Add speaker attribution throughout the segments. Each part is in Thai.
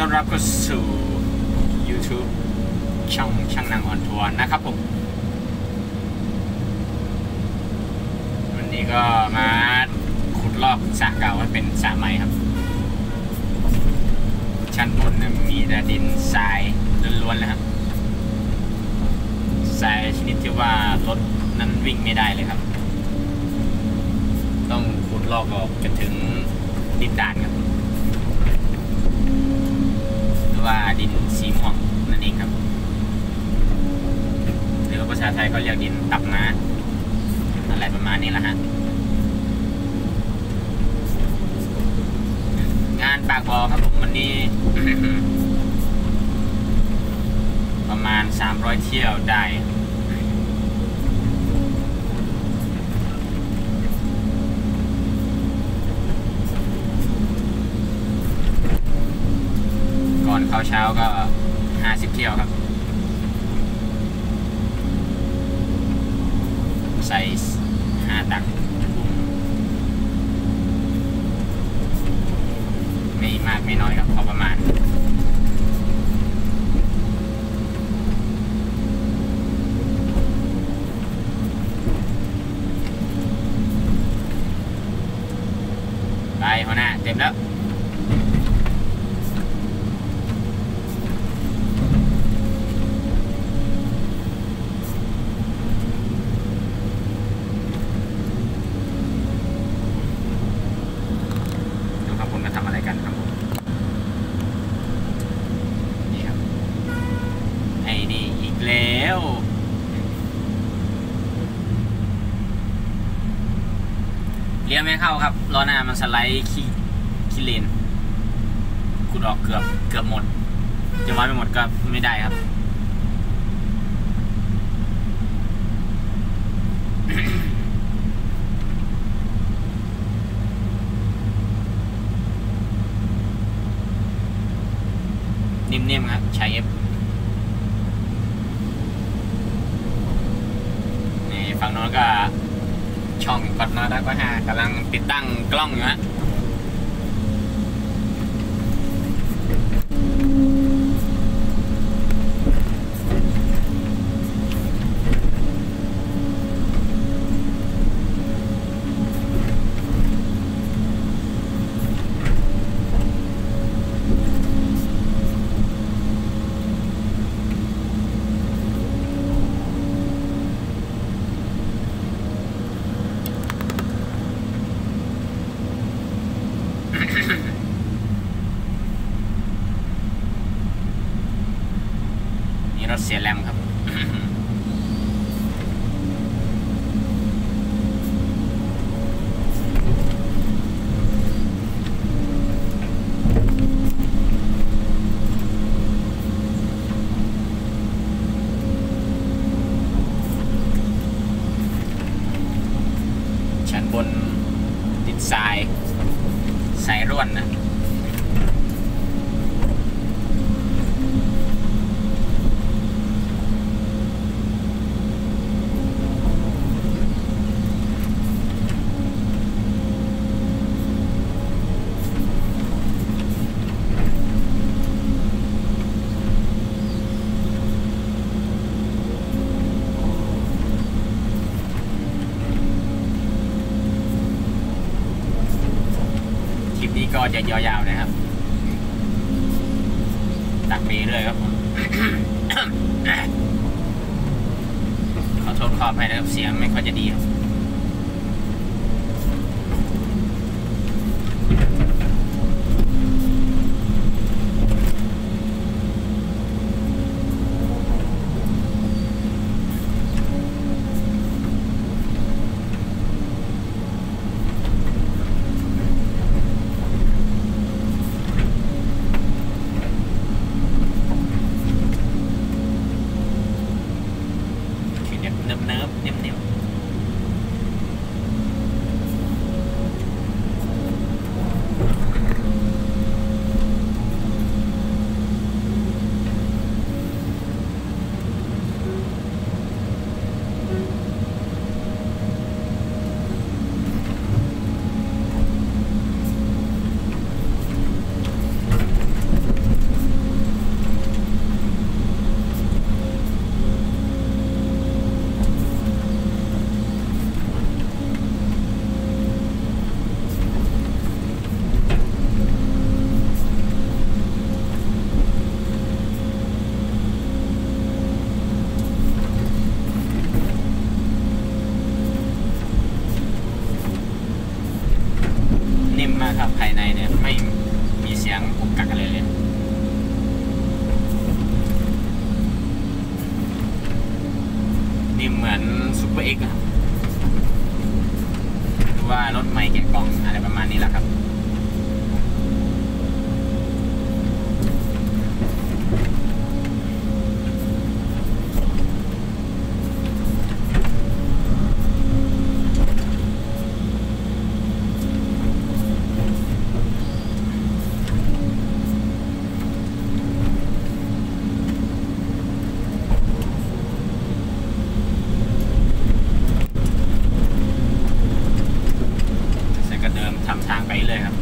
Speaker 1: ต้อนรับเข้าสู่ YouTube ช่างนางออนทัวร์นะครับผมวันนี้ก็มาขุดลอกสระเก่าให้เป็นสระใหม่ครับชั้นบนมีแต่ดินทรายล้วนๆเลยครับทรายชนิดที่ว่ารถนั้นวิ่งไม่ได้เลยครับต้องขุดลอกออกจนถึงดินด่านครับหรือว่าดินสีม่วงนั่นเองครับหรือว่าภาษาไทยเขาเรียกดินตับม้าอะไรประมาณนี้แหละฮะงานปากบ่อครับผมวันนี้ ประมาณ300เที่ยวได้ก่อนเข้าเช้าก็50เที่ยวครับใส่5ตักไม่มากไม่น้อยครับพอประมาณไปหัวหน้าเต็มแล้วเลี้ยวไม่เข้าครับล้อหน้ามันสไลด์ขี้เลนขุดออกเกือบหมดจะว่าไม่หมดก็ไม่ได้ครับ นิ่มๆครับใช้ F นี่ฝั่งโน้นก็ช่องกดมาได้ก็5กำลังติดตั้งกล้องอยู่ฮะนี่รถเสียแรมครับ ชั้นบนดินทรายร่วนนะนี่ก็จะยาวๆนะครับตักไปเรื่อยครับผม ขอโทษขออภัยนะครับเสียงไม่ค่อยจะดีครับเนิบนิ่มเปอร์เอ็กซ์หรือว่ารถใหม่แกะกล่องอะไรประมาณนี้แหละครับทำทางไปเลยครับ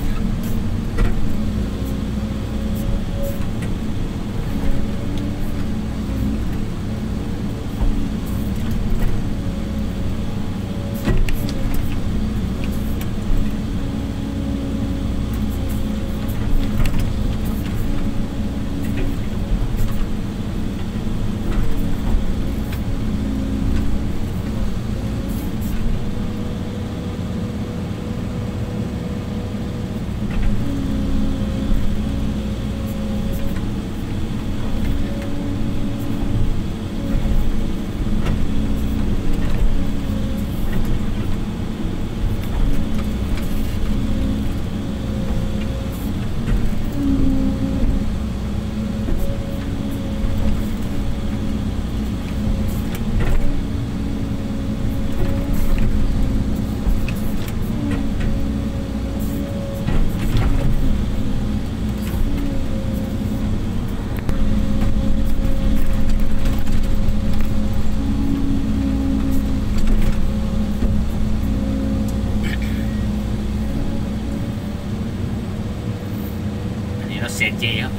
Speaker 1: เซเจครับ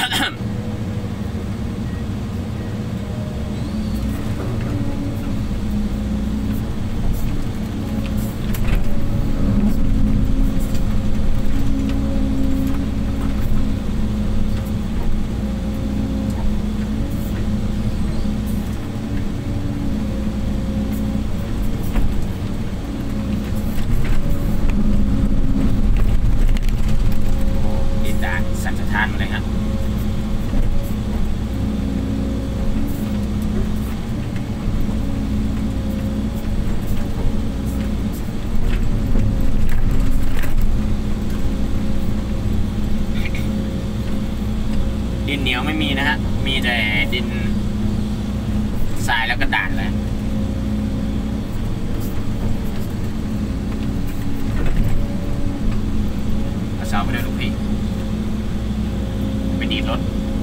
Speaker 1: สัญชาติมาเลยครับดินเหนียวไม่มีนะฮะมีแต่ดินทรายแล้วก็ด่านเลยเอาเสาไปด้วยลูกพี่ไปดีดรถ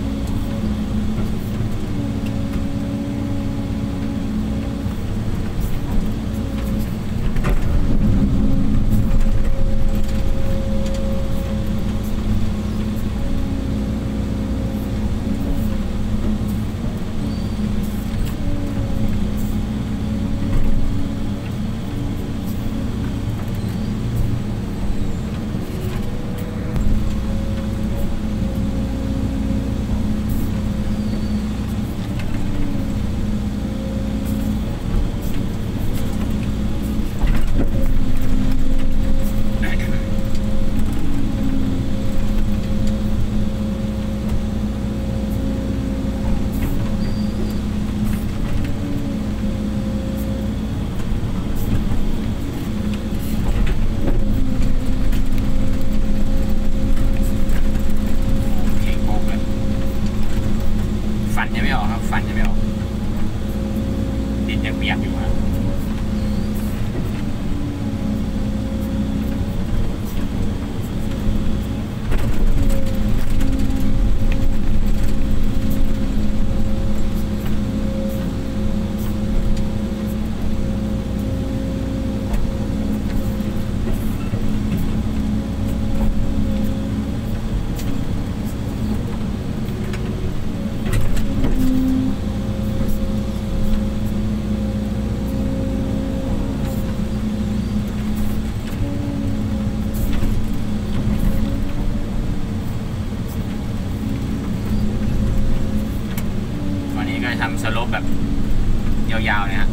Speaker 1: ฟันยังไม่ออกครับฟันยังไม่ออกดินยังเปียกอยู่ครับทำสโลปแบบยาวๆเนี่ยครับ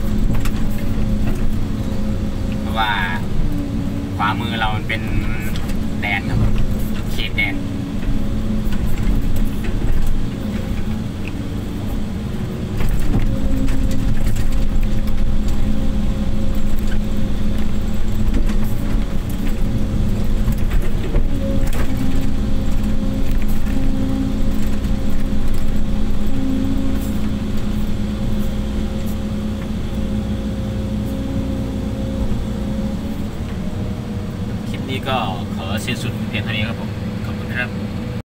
Speaker 1: เพราะว่าขวามือเรามันเป็นแดนครับเขตแดนนี้ก็ขอสิ้นสุดเพียงเท่านี้ครับผมขอบคุณครับ